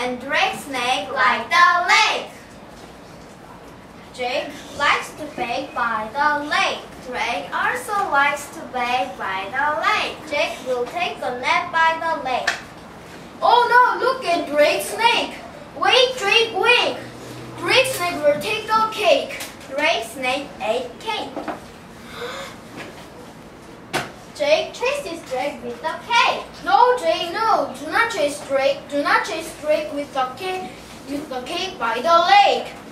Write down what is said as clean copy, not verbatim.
and Drake snake like the lake. Jake likes to bake by the lake. Drake also likes to bake by the lake. Jake will take a nap by the lake. Oh no, look at Drake's snake. Wait, Drake, wait. Drake's snake will take a cake. Drake's snake ate cake. Jake chases Drake with the cake. No, Jake, no. Do not chase Drake. Do not chase Drake with the cake by the lake.